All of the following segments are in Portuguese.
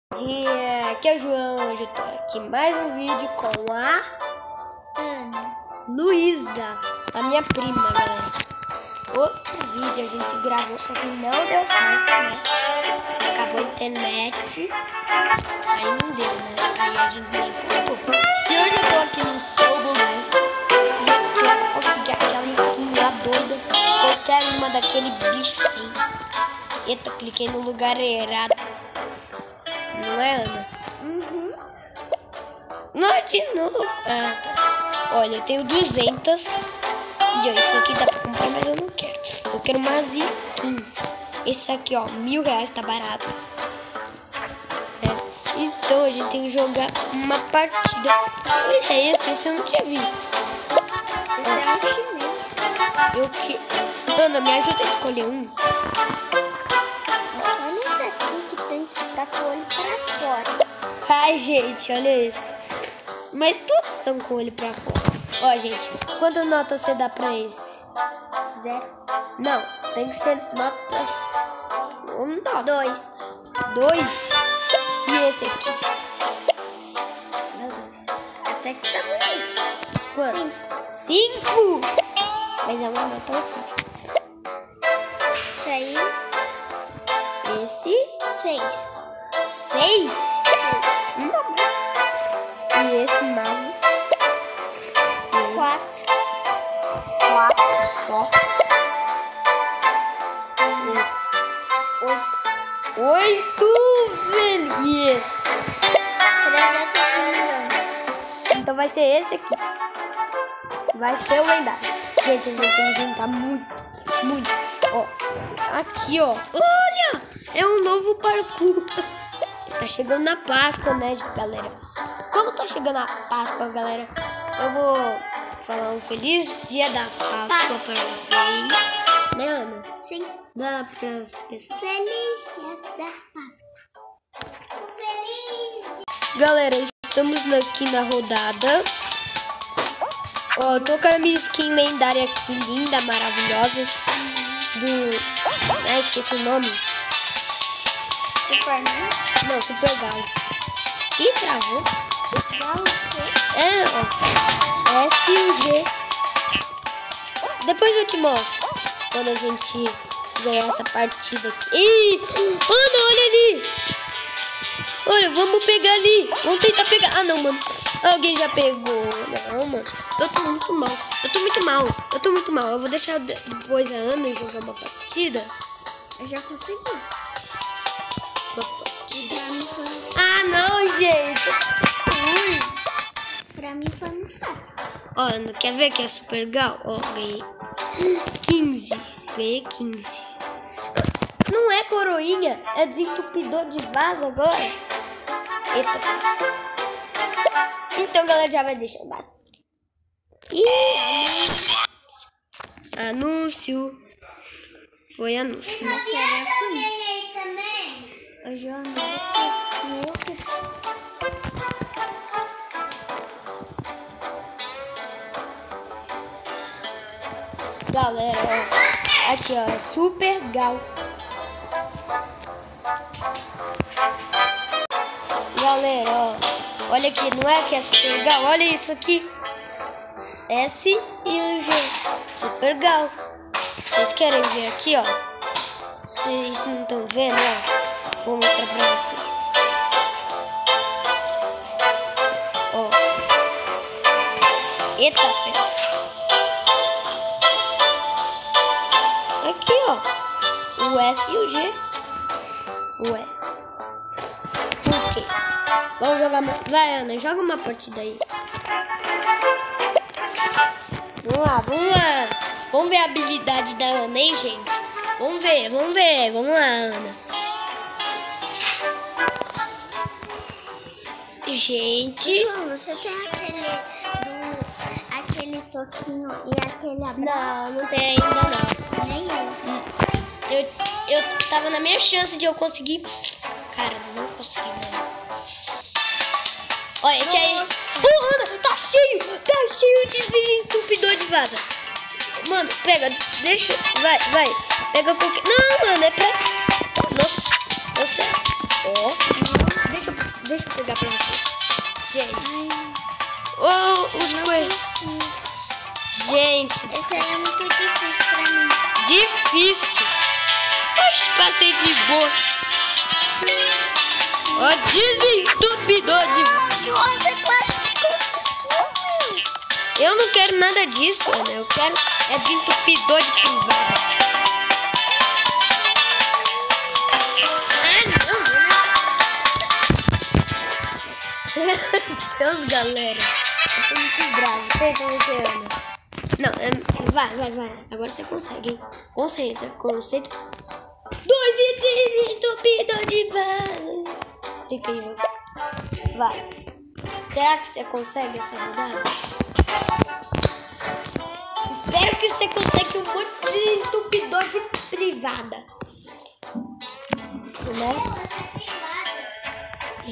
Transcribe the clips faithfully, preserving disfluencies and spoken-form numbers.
Dia, aqui é o João, hoje eu tô aqui mais um vídeo com a Ana Luísa, a minha prima, galera. Outro vídeo a gente gravou, só que não deu certo, né? Acabou a internet, aí não deu, né? Aí a gente não ficou. E hoje eu tô aqui no Stobomans e quero conseguir aquela skin lá doida, qualquer uma daquele bicho assim. Eita, cliquei no lugar errado. Não é, Ana? Uhum. Não, de novo. Ah, tá. Olha, eu tenho duzentas. E ó, isso aqui dá pra comprar, mas eu não quero. Eu quero umas skins. Esse aqui, ó, mil reais, tá barato. É. Então a gente tem que jogar uma partida. Olha esse, esse eu não tinha visto. Esse é um chinês. Eu que... Ana, me ajuda a escolher um. Olha esse aqui que tem que estar com o olho pra fora. Ai, gente, olha isso. Mas todos estão com o olho pra fora. Ó, gente, quantas notas você dá pra esse? Zero. Não, tem que ser nota... Um nota. Dois. Dois? E esse aqui? Meu Deus. Até que tá bonito. Quantos? Cinco. Mas é uma nota horrível. Isso aí. Esse? Seis. Seis? Não, mas... E esse mago? Quatro. Quatro só. Esse. Oito. Oito, velho. E esse? trezentos milhões. Então vai ser esse aqui. Vai ser o lendário. Gente, a gente tem que juntar muito, muito. Ó, aqui, ó. Olha, é um novo parkour. Tá chegando na Páscoa, né, galera? Como tá chegando a Páscoa, galera, eu vou falar um feliz dia da Páscoa pra vocês. Né, Ana? Sim. Dá pras pessoas. Feliz dia das Páscoas. Feliz. Galera, estamos aqui na rodada. Ó, tô com a minha skin lendária aqui, linda, maravilhosa. Do... Ah, esqueci o nome. Super Não, Super Gal. Ih, travou. Gal. É, ó. S U G. Depois eu te mostro. Quando a gente ganhar essa partida aqui. Ih! Ana, olha ali! Olha, vamos pegar ali. Vamos tentar pegar. Ah, não, mano. Alguém já pegou. Não, mano. Eu tô muito mal. Eu tô muito mal. Eu tô muito mal. Eu vou deixar depois a Ana e jogar uma partida. Eu já consegui. Uma partida. Pra mim foi, Ah, não, gente. Ui. pra mim foi muito fácil. Ó, Ana, quer ver que é super legal? Ó, ganhei quinze. Ganhei quinze. Não é coroinha. É desentupidor de vaso agora. Eita. Então, galera, já vai deixando bastante. Ih, anúncio. Foi anúncio. Mas será que também? Eu já andei aqui no outro. Galera, ó. Aqui, ó. É super gal. Galera, ó. Olha aqui, não é que é super legal? Olha isso aqui. S e o G. Super legal. Vocês querem ver aqui, ó? Vocês não estão vendo, ó? Vou mostrar pra vocês. Ó. Eita, ferro. Aqui, ó. O S e o G. Ué. Por quê? Vamos jogar uma... Vai, Ana, joga uma partida aí. Vamos lá, vamos lá. Vamos ver a habilidade da Ana, hein, gente? Vamos ver, vamos ver. Vamos lá, Ana. Gente... Não, você tem aquele do, aquele soquinho e aquele abraço? Não, não tem ainda, não. Nem eu. Eu, eu tava na minha chance de eu conseguir... Cara, não consegui, não. Olha, esse aí... Oh, Ana, tá cheio! Tá cheio de estupidor de vaza. Mano, pega, deixa... Vai, vai. Pega qualquer... Não, mano, é pra... Nossa, nossa. Ó. Deixa deixa eu pegar pra você. Gente. Oh, os coelhos. Gente. Esse aí é muito difícil pra mim. Difícil. Oxe, passei de boa. Ó, oh, desentupidor de... Você quase conseguiu. Eu não quero nada disso, Ana. Eu quero é desentupidor de privada. Ah, não, Ana. Deus, galera. Eu tô muito bravo. Pega você, Ana. Não, é... vai, vai, vai. Agora você consegue, hein? Concentra, concentra. Dois desentupidor de privada. Clica aí, jogo. Vai. Será que você consegue essa rodada? Espero que você consiga um monte de entupidor de privada. Né? G.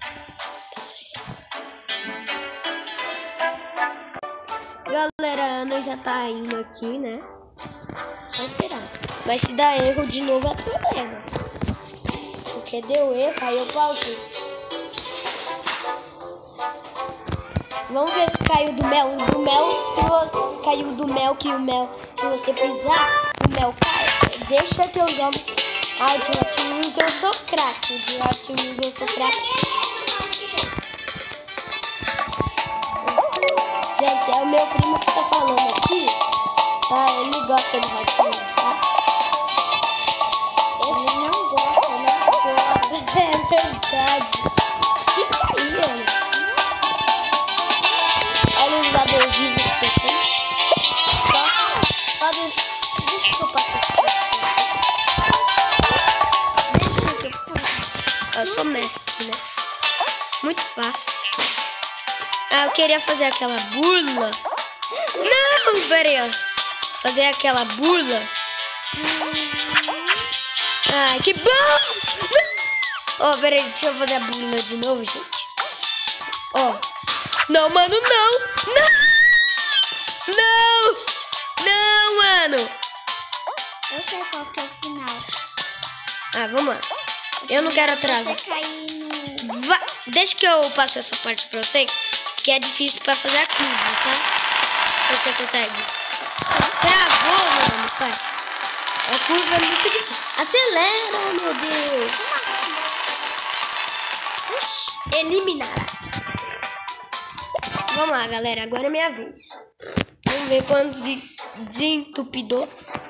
Galera, a Ana já tá indo aqui, né? Só esperar. Mas se dá erro de novo é problema. Porque deu erro, aí eu pausei. Vamos ver se caiu do mel. Do mel, se você, caiu do mel, que o mel, se você pisar, o mel cai. Deixa que eu jogo. Ai, de Hot Wheels eu sou craque. De Hot Wheels eu sou craque. Gente, é o meu primo que tá falando aqui. Tá? Ele gosta de Hot Wheels, tá? Ele não gosta, não gosta. É verdade. Fica aí, Ana. Olha os adesivos que eu tenho. Só, só de... Deixa que eu passo aqui. Deixa que eu passo. Eu sou mestre nessa. Muito fácil. Ah, eu queria fazer aquela burla. Não, peraí, ó. Fazer aquela burla. Ai, que bom! Ó, oh, peraí, deixa eu fazer a burla de novo, gente. Ó. Oh. Não, mano, não! Não! Não! Não, mano! Eu sei qual que é o final. Ah, vamos lá. Eu não quero atrasar. Você cair no... Va Deixa que eu passo essa parte pra você, que é difícil pra fazer a curva, tá? Você consegue. Travou, mano, pai. A curva é muito difícil. Acelera, meu Deus! Eliminará. Vamos lá, galera. Agora é minha vez. Vamos ver quanto de desentupidor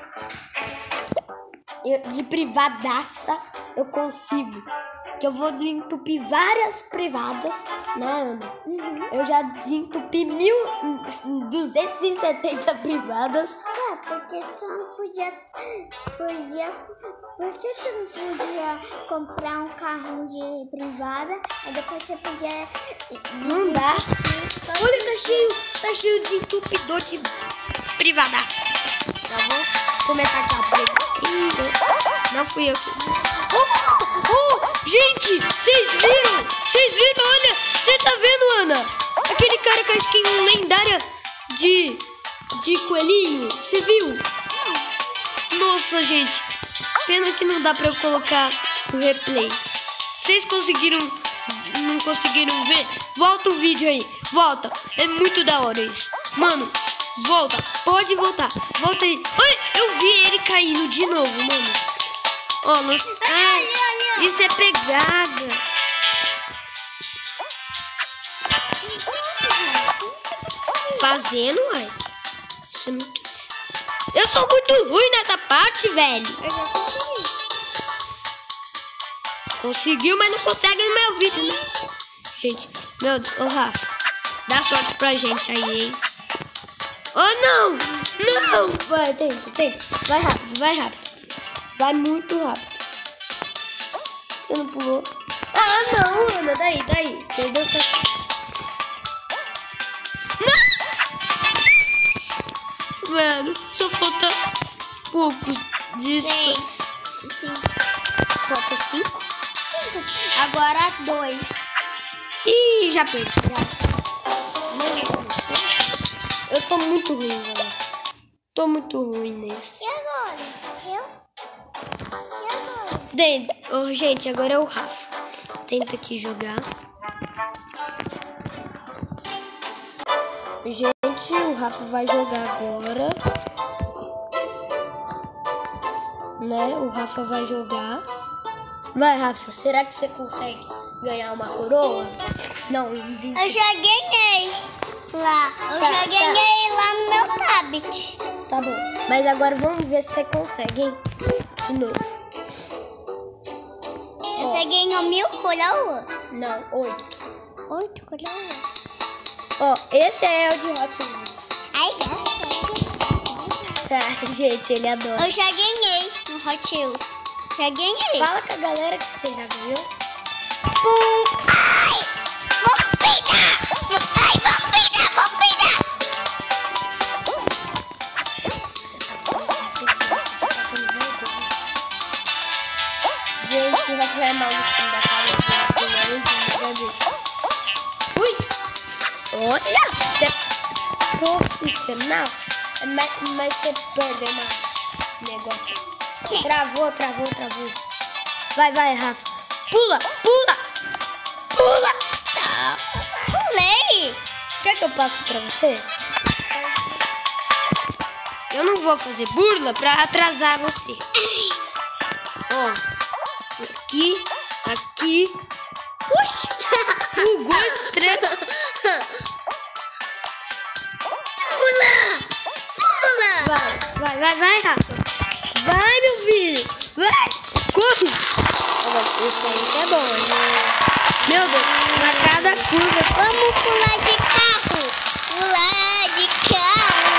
de privadaça eu consigo. Que eu vou desentupir várias privadas, né, Ana? Uhum. Eu já desentupi mil duzentos e setenta privadas. É, porque você não podia, podia... Por que você não podia comprar um carro de privada? Aí depois você podia... Não dá. Olha, tá cheio, tá cheio de entupidor de privadaça. Tá bom? Vou começar aqui a preta. Não fui eu que... Oh, oh, gente, vocês viram? Vocês viram? Olha, você tá vendo, Ana? Aquele cara com a skin lendária de, de coelhinho. Você viu? Nossa, gente. Pena que não dá pra eu colocar o replay. Vocês conseguiram... Não conseguiram ver? Volta o vídeo aí. Volta. É muito da hora isso. Mano, volta. Pode voltar. Volta aí. Ai, eu vi ele caindo de novo, mano. Ó, oh, nossa. Ai, isso é pegada. Fazendo, uai. Isso é muito... Eu sou muito ruim nessa parte, velho. Eu já consegui. Conseguiu, mas não consegue no meu vídeo, né? Gente, meu Deus. Ô, oh, Rafa, dá sorte pra gente aí, hein? Oh, não! Não! Vai, tenta, tenta. Vai rápido, vai rápido. Vai muito rápido. Você não pulou? Ah, não, Ana. Daí, daí. Perdeu sua... Não! Mano, só falta poucos disso. Seis. Cinco. Falta cinco? Agora dois. Ih, já perdi. Já. Eu tô muito ruim, galera. Tô muito ruim nesse. E agora? Eu? E agora? Dentro. Oh, gente, agora é o Rafa. tenta aqui jogar. Gente, o Rafa vai jogar agora. Né? O Rafa vai jogar. Vai, Rafa. Será que você consegue ganhar uma coroa? Não. Eu já ganhei lá. Eu tá, já ganhei tá. lá no meu tablet. Tá bom. Mas agora vamos ver se você consegue, hein? De novo. Você oh. ganhou mil coroas? Não, oito. Oito coroas? Ó, oh, esse é o de Hot Wheels. Ai, tá, gente, ele adora. Eu já ganhei no Hot Wheels. Já ganhei. Fala com a galera que você já ganhou. Pum. Ai! Vampira! Ai, vampira! Vampira! Gente, vai ficar mal no fim da cabeça. Ui! Olha! Você é profissional. Mas, mas você perdeu o negócio. Travou, travou, travou. Vai, vai, Rafa. Pula, pula! Pula! Pulei! Quer que eu passe pra você? Eu não vou fazer burla pra atrasar você. Ó, aqui, aqui. Puxa! Pulou estranho. Pula! Pula! Vai, vai, vai, vai, Rafa. Vai, meu filho. Vai, corre. Isso aí é bom, né? Meu Deus, na cada curva. Vamos pular de carro. Pular de carro.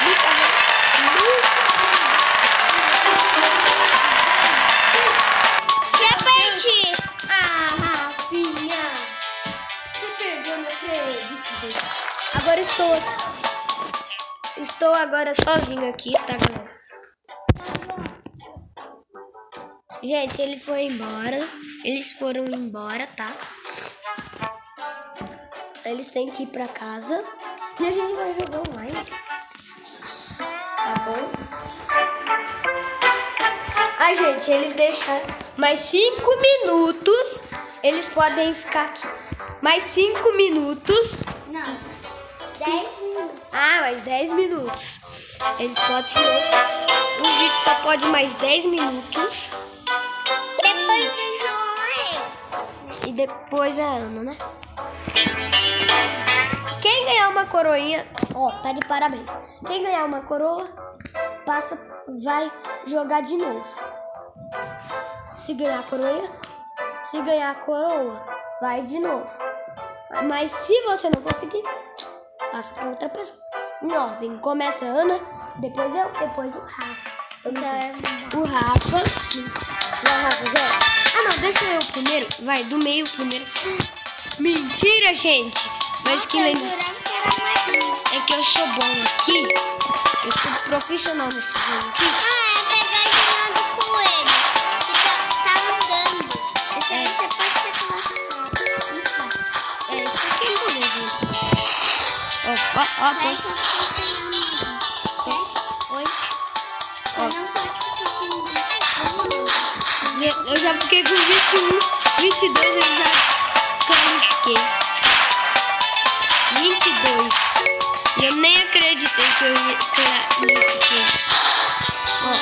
Já perdi. Ah, Rafinha. Você perdeu, não acredito, gente. Agora estou... Estou agora sozinho aqui, tá bom? Gente, ele foi embora. Eles foram embora, tá? Eles têm que ir pra casa. E a gente vai jogar online. Tá bom? Ah, gente, eles deixaram mais cinco minutos. Eles podem ficar aqui. Mais cinco minutos. Não. Dez minutos. Ah, mais dez minutos. Eles podem... O vídeo só pode mais dez minutos. Depois do João. E depois a Ana, né? Quem ganhar uma coroinha... Ó, tá de parabéns. Quem ganhar uma coroa, passa, vai jogar de novo. Se ganhar a coroinha, se ganhar a coroa, vai de novo. Mas se você não conseguir, passa pra outra pessoa. Em ordem. Começa a Ana, depois eu, depois o Rafa. Então, o Rafa. Vai, Rafa, zero. Ah, não, deixa eu primeiro. Vai, do meio primeiro. Mentira, gente. Mas que lembra. É que eu sou bom aqui. Eu sou profissional nesse jogo aqui. Ah, é pegar de lado com ele. Que tá, tá andando. Esse aí você pode ser com É, isso aqui é bonito. Ó, ó, ó. Oi? Ó. Eu já fiquei com vinte e um, vinte e dois, eu já qualifiquei. vinte e dois. E eu nem acreditei que eu ia tirar isso. Ó.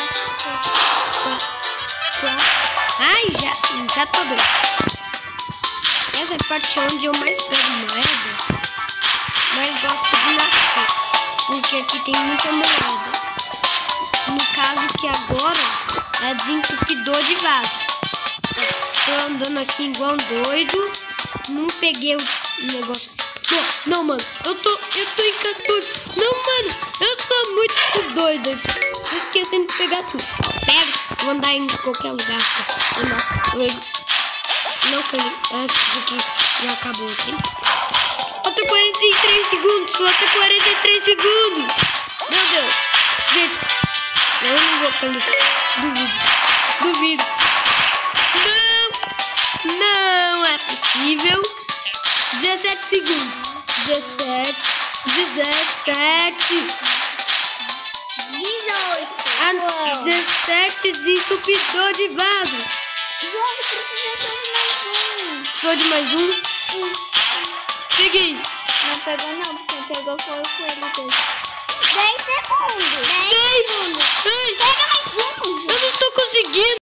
Ai, já, já tô bem. Essa é a parte onde eu mais pego moeda. Mas gosto de nascer. Porque aqui tem muita moeda. No caso que agora é desentupidor de vaso. Tô andando aqui igual um doido. Não peguei o negócio. Não, não, mano. Eu tô, eu tô em quatorze. Não, mano. Eu sou muito doido. Tô esquecendo de pegar tudo. Pega. Vou andar em qualquer lugar. Eu não. Eu, não, que acho que já acabou aqui. Falta quarenta e três segundos. Falta quarenta e três segundos. Meu Deus. Gente. Eu não vou qualificar. Duvido. Duvido. Não. Não é possível. dezessete segundos. dezessete. dezessete. dezoito. Ah, dezessete desentupidor de vaso. João, precisa Só de mais um. Sim. Peguei. Não pegou não, quem pegou foi o coelho dele. dez segundos. Seis. Seis. Pega mais um. Eu não tô conseguindo.